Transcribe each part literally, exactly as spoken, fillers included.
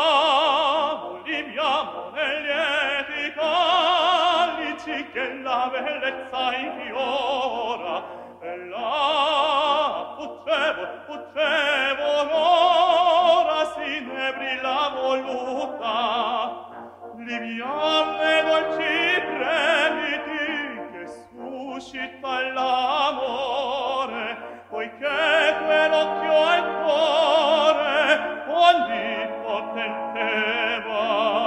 libiamo, libiamo nei lieti calici che la bellezza infiora, e là fuggevol, fuggevol ora si ne brilla voluta. Libiam le dolci fremiti che suscita l'amore, poiché quell'occhio al cuore ogni potenteva.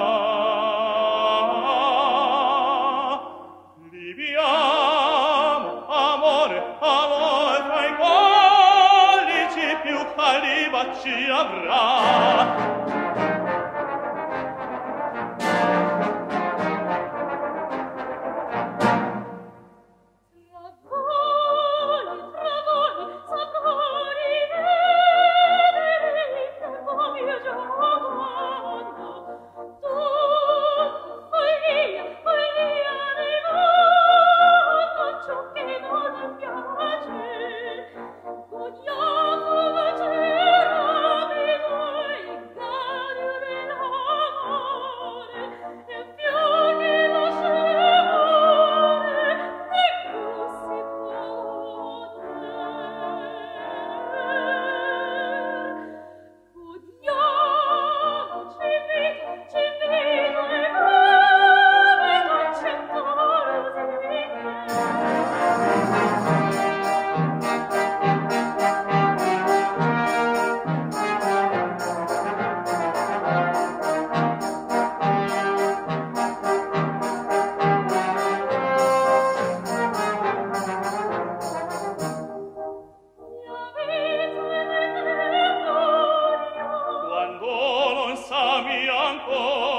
Libiamo, amore, amore, tra i colici più caliba ci avrà. Quando non sa mi ancora